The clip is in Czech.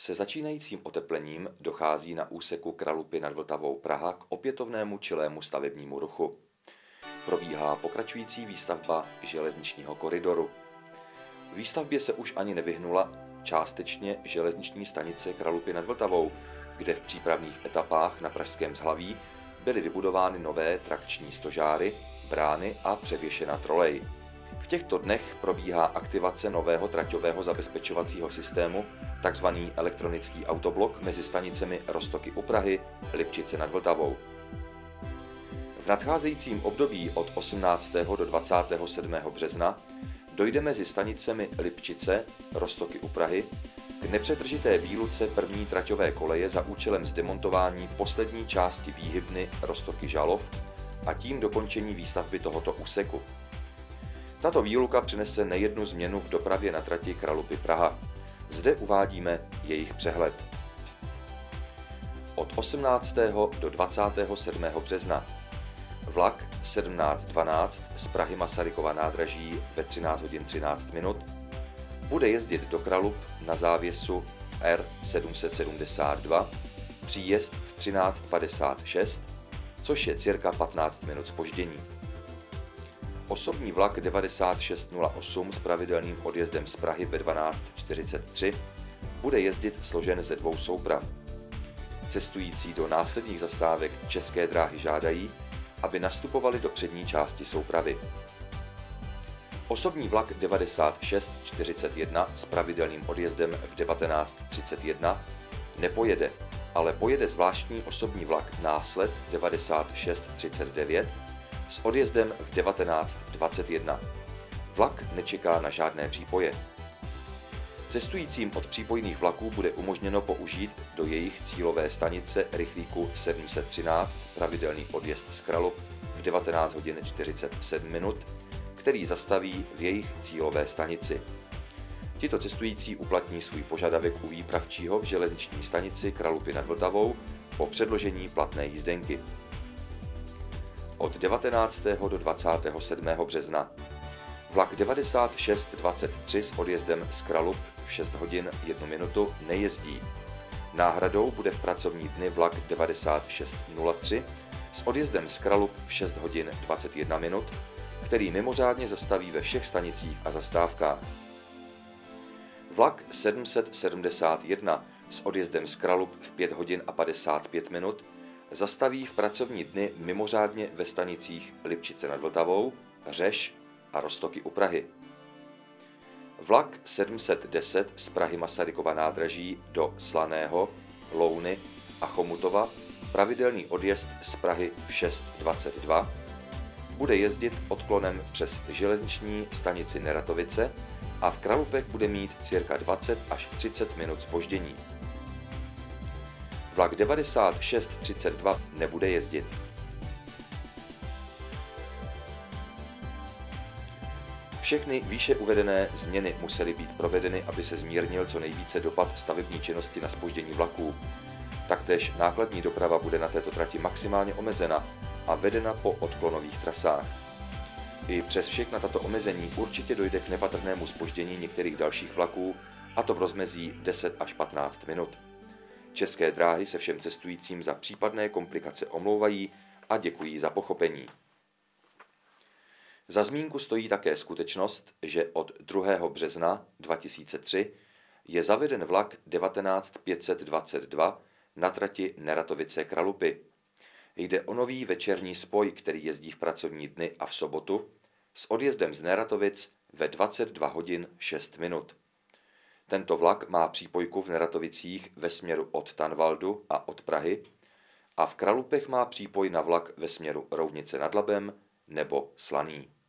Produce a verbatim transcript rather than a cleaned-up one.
Se začínajícím oteplením dochází na úseku Kralupy nad Vltavou Praha k opětovnému čilému stavebnímu ruchu. Probíhá pokračující výstavba železničního koridoru. Výstavbě se už ani nevyhnula částečně železniční stanice Kralupy nad Vltavou, kde v přípravných etapách na pražském zhlaví byly vybudovány nové trakční stožáry, brány a převěšena trolej. V těchto dnech probíhá aktivace nového traťového zabezpečovacího systému, takzvaný elektronický autoblok mezi stanicemi Roztoky u Prahy, Lipčice nad Vltavou. V nadcházejícím období od osmnáctého do dvacátého sedmého března dojde mezi stanicemi Lipčice, Roztoky u Prahy k nepřetržité výluce první traťové koleje za účelem zdemontování poslední části výhybny Roztoky Žalov a tím dokončení výstavby tohoto úseku. Tato výluka přinese nejednu změnu v dopravě na trati Kralupy Praha. Zde uvádíme jejich přehled. Od osmnáctého do dvacátého sedmého března vlak sedmnáct dvanáct z Prahy Masarykova nádraží ve třináct hodin třináct minut bude jezdit do Kralup na závěsu R sedm set sedmdesát dva, příjezd v třináct padesát šest, což je cirka patnáct minut zpoždění. Osobní vlak devadesát šest nula osm s pravidelným odjezdem z Prahy ve dvanáct čtyřicet tři bude jezdit složen ze dvou souprav. Cestující do následných zastávek České dráhy žádají, aby nastupovali do přední části soupravy. Osobní vlak devadesát šest čtyřicet jedna s pravidelným odjezdem v devatenáct třicet jedna nepojede, ale pojede zvláštní osobní vlak Násled devadesát šest třicet devět s odjezdem v devatenáct dvacet jedna. Vlak nečeká na žádné přípoje. Cestujícím od přípojných vlaků bude umožněno použít do jejich cílové stanice rychlíku sedm set třináct pravidelný odjezd z Kralup v devatenáct hodin čtyřicet sedm minut, který zastaví v jejich cílové stanici. Tito cestující uplatní svůj požadavek u výpravčího v železniční stanici Kralupy nad Vltavou po předložení platné jízdenky. Od devatenáctého do dvacátého sedmého března vlak devadesát šest dvacet tři s odjezdem z Kralup v šest hodin jednu minutu nejezdí. Náhradou bude v pracovní dny vlak devadesát šest nula tři s odjezdem z Kralup v šest hodin dvacet jedna minut, který mimořádně zastaví ve všech stanicích a zastávkách. Vlak sedm set sedmdesát jedna s odjezdem z Kralup v pět hodin a padesát pět minut zastaví v pracovní dny mimořádně ve stanicích Lipčice nad Vltavou, Řeš a Roztoky u Prahy. Vlak sedm set deset z Prahy Masarykova nádraží do Slaného, Louny a Chomutova, pravidelný odjezd z Prahy v šest dvacet dva, bude jezdit odklonem přes železniční stanici Neratovice a v Kralupech bude mít cirka dvacet až třicet minut zpoždění. Vlak devadesát šest třicet dva nebude jezdit. Všechny výše uvedené změny musely být provedeny, aby se zmírnil co nejvíce dopad stavební činnosti na zpoždění vlaků. Taktéž nákladní doprava bude na této trati maximálně omezena a vedena po odklonových trasách. I přes všechna tato omezení určitě dojde k nepatrnému zpoždění některých dalších vlaků, a to v rozmezí deset až patnáct minut. České dráhy se všem cestujícím za případné komplikace omlouvají a děkují za pochopení. Za zmínku stojí také skutečnost, že od druhého března dva tisíce tři je zaveden vlak devatenáct pět set dvacet dva na trati Neratovice Kralupy. Jde o nový večerní spoj, který jezdí v pracovní dny a v sobotu s odjezdem z Neratovic ve dvacet dva hodin šest minut. Tento vlak má přípojku v Neratovicích ve směru od Tanvaldu a od Prahy a v Kralupech má přípoj na vlak ve směru Roudnice nad Labem nebo Slaný.